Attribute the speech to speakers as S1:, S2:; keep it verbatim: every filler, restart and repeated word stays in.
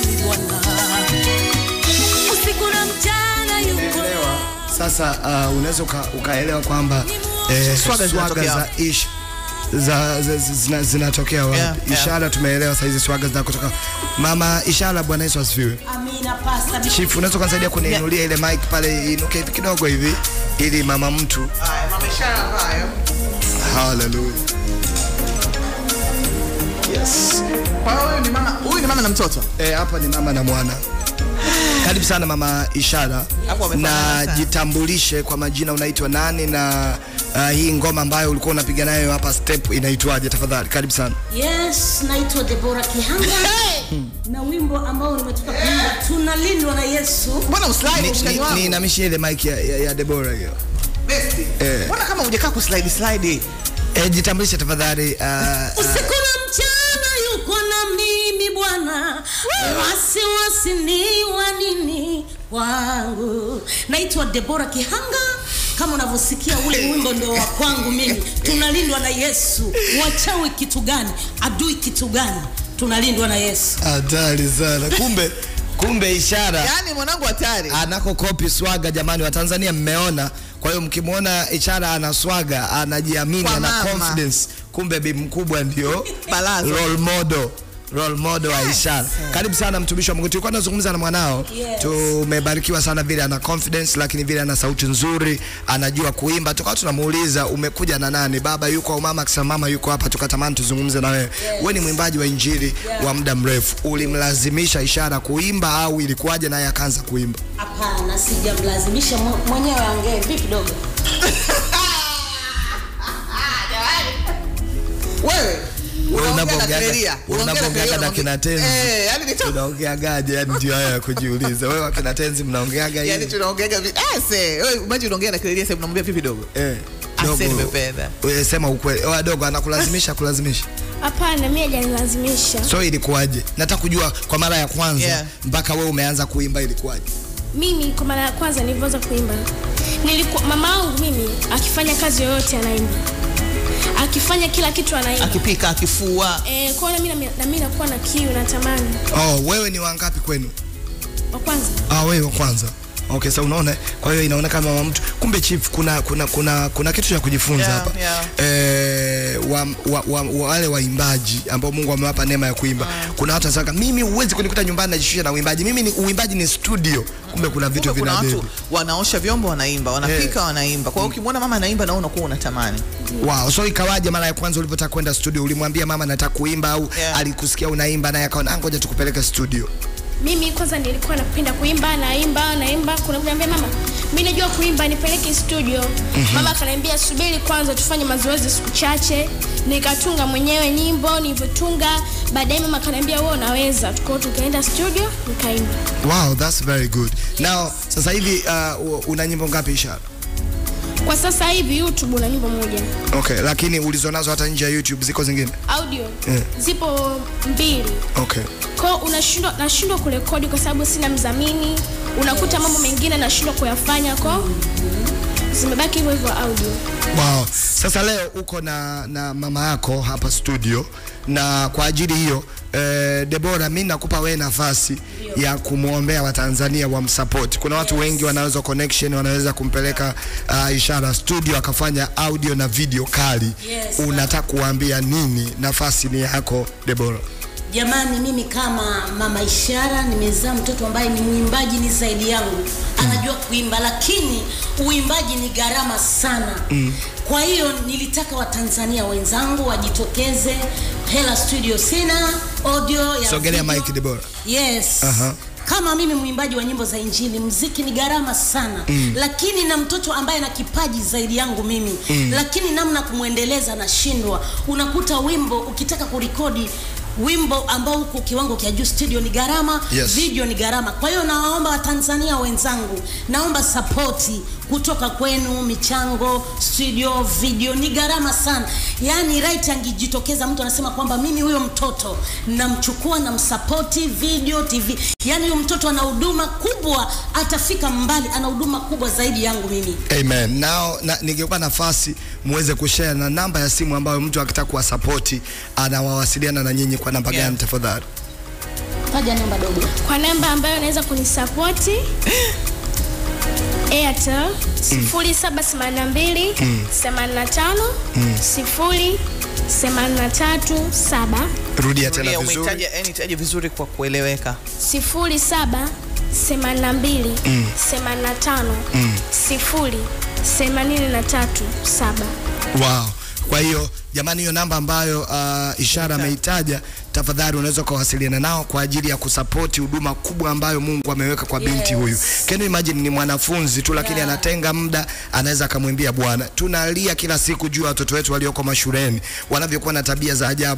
S1: Bwana. Usiku na mchana yuko.
S2: Sasa uh, unaweza ukaelewa kwamba eh, swaga, swaga za ish za zina zinatokea wapi? Yeah, yeah. Ishara tumeelewa sasa, hizi swaga zinakotoka. Mama Ishara, Bwana Yesu asifiwe.
S1: Amina pastor.
S2: Chief, unaweza kusaidia kuniinulia ile mic pale inuke hivi kidogo hivi ili mama mtu.
S3: Haya, Mama Ishara hayo.
S2: Hallelujah. Yes.
S3: Kwa hiyo ni mama, huyu ni mama na mtoto.
S2: Eh, hapa ni mama na mwana. Karibu sana Mama Ishara. Na jitambulishe kwa majina, unaitwa nani na uh, hii ngoma ambayo ulikuwa unapiga nayo hapa step inaitwaje tafadhali? Karibu sana.
S1: Yes, naitwa Deborah Kihanga. Na wimbo ambao nimetoka kuimba tunalindwa na Yesu.
S3: Mbona uslide mshikaji wangu?
S2: Ni namishia ile mic ya, ya, ya Deborah hiyo.
S3: Best. Eh. Mbona kama hujakaa ku slide slide?
S2: Eh, jitambulishe tafadhali. Uh,
S1: uh, Usiku na mchana yuko na mimi Bwana. Wasiwasi ni wa nini wangu? Naitwa Deborah Kihanga. Kama unavyosikia ule wimbo ndio wa kwangu mimi. Tunalindwa na Yesu. Wachawi kitu gani? Adui kitu gani? Tunalindwa na Yesu.
S2: Hatari sana. Kumbe kumbe Ishara.
S3: Yaani mwanangu hatari.
S2: Anako copy swaga, jamani wa Tanzania mmeona. Kwa hiyo mkimuona Ishara ana swaga, anajiamini, ana confidence, kumbe bi mkubwa ndio role model. Role model wa Ishara. Karibu sana mtumishi wa Mungu. Tulikuwa tunazungumza na mwanao.
S1: Yes.
S2: Tumebarikiwa sana vile ana confidence, lakini vile ana sauti nzuri, anajua kuimba. Tukawa tunamuuliza umekuja na nani? Baba yuko au mama? Akisema mama yuko hapa, tukatamani tuzungumze na wewe. Yes. Wewe ni mwimbaji wa injili, yeah, wa muda mrefu. Ulimlazimisha Ishara kuimba au ilikuwaje naye akaanza kuimba?
S1: Hapana, sijamlazimisha, mwenyewe aongee. Vipi dogo?
S3: Wewe
S2: unaongea unaongea na kina Tenzi.
S3: Eh, yani ni
S2: tunaongea gaje, yani ndio haya ya kujiuliza. Wewe akina Tenzi mnaongeaga hivi?
S3: Yani tunaongea eh se, wewe imagine unaongea na Clelia sasa unamwambia vipi dogo?
S2: Eh.
S3: Dogo nimependa.
S2: Wewe sema ukweli. Wewe dogo anakulazimisha kulazimisha?
S4: Hapana, mimi hajanilazimisha.
S2: So ilikuwaje? Nataka kujua kwa mara ya kwanza, yeah, mpaka wewe umeanza kuimba ilikuwaje?
S4: Mimi kwa mara ya kwanza nilianza kuimba, nilikuwa mama yangu mimi akifanya kazi yoyote anaimba. Akifanya kila kitu anaimba.
S3: Akipika, akifua.
S4: Eh, kwa hiyo mimi na mimi nakuwa na kiu natamani.
S2: Oh, wewe ni wangapi kwenu?
S4: Wa kwanza.
S2: Ah, wewe wa kwanza. Okay, so unaona, kwa hiyo inaonekana mama mtu. Kumbe Chief, kuna kuna kuna kuna kitu cha kujifunza hapa.
S3: Yeah, yeah.
S2: Eh, wa, wa, wa, wa wale waimbaji ambao Mungu amewapa neema ya kuimba. Mm. Kuna watu wanasema mimi huwezi kunikuta nyumbani najishusha na uimbaji. Mimi ni uimbaji ni studio. Kumbe kuna vitu vinabeba.
S3: Kuna watu wanaosha vyombo wanaimba, wanapika, yeah, wanaimba. Kwa hiyo ukimwona mama anaimba na unakuwa unatamani.
S2: Wow, so ikawaje mara ya kwanza ulipotaka kwenda studio? Ulimwambia mama nataka kuimba au, yeah, alikusikia unaimba naye akaona ngoja tukupeleke studio?
S4: Mimi kwanza nilikuwa napenda kuimba, naimba, naimba. Kuna mtu anambia mama, mimi najua kuimba, nipeleke studio. Mm -hmm. Mama akaniambia subiri kwanza tufanye mazoezi siku chache. Nikatunga mwenyewe nyimbo, nilivyotunga, baadaye mama akaniambia wewe unaweza. Tukao tukaenda studio, nikaimba.
S2: Wow, that's very good. Yes. Now, sasa hivi uh, una nyimbo ngapi Ishara?
S4: Kwa sasa hivi YouTube una nyimbo moja.
S2: Okay, lakini ulizonazo hata nje ya YouTube ziko zingine?
S4: Audio. Yeah. Zipo mbili.
S2: Okay.
S4: Kwa unashindwa nashindwa kurekodi kwa sababu sina mdhamini. Unakuta mambo mengine nashindwa kuyafanya kwa zimebaki hivyo hivyo audio.
S2: Wow. Sasa leo uko na na mama yako hapa studio, na kwa ajili hiyo eh, Deborah, mimi nakupa wewe nafasi ya kumuombea Watanzania wamsupport. Kuna watu, yes, wengi wanaweza connection, wanaweza kumpeleka uh, Ishara studio akafanya audio na video kali. Yes, unataka kuambia nini? Nafasi ni yako Deborah.
S1: Jamani, mimi kama mama Ishara nimezaa mtoto ambaye ni muimbaji, ni zaidi yangu. Anajua kuimba, lakini uimbaji ni gharama sana. Mm. Kwa hiyo nilitaka Watanzania wenzangu wajitokeze. Hela studio sina, audio ya
S2: sogelea mic Deborah.
S1: Yes.
S2: Uh-huh.
S1: Kama mimi muimbaji wa nyimbo za injili, muziki ni gharama sana. Mm. Lakini na mtoto ambaye ana kipaji zaidi yangu mimi, mm, lakini namna kumuendeleza nashindwa. Unakuta wimbo ukitaka kurekodi wimbo ambao uko kiwango kia juu, studio ni gharama, yes, video ni gharama. Kwa hiyo nawaomba Watanzania wenzangu, naomba supporti kutoka kwenu, michango, studio, video ni gharama sana. Yani right angejitokeza mtu anasema kwamba mimi huyo mtoto namchukua na msupporti, video, T V. Yani huyo mtoto ana huduma kubwa, atafika mbali, ana huduma kubwa zaidi yangu mimi.
S2: Amen. Now na, ningekupa nafasi muweze kushare na namba ya simu ambayo mtu akitaka kuwa support anawasiliana na nyinyi kwa namba gani, yeah, tafadhali?
S1: Taja namba dogo.
S4: Kwa namba ambayo unaweza kunisapoti Airtel sifuri saba themanini mbili themanini na tano sifuri themanini na tatu saba.
S2: Rudia tena vizuri.
S3: Umetaja yani taja vizuri kwa kueleweka.
S4: sifuri saba themanini mbili themanini na tano sifuri themanini na tatu saba.
S2: Wow. Kwa hiyo jamani, hiyo namba ambayo uh, Ishara ameitaja, tafadhali unaweza kuwasiliana nao kwa ajili ya kusapoti huduma kubwa ambayo Mungu ameweka kwa binti
S1: Yes.
S2: huyu. Can you imagine, ni mwanafunzi tu lakini
S1: Yeah.
S2: anatenga muda, anaweza akamwimbia Bwana. Tunalia kila siku juu ya watoto wetu walioko mashuleni wanavyokuwa na tabia za ajabu.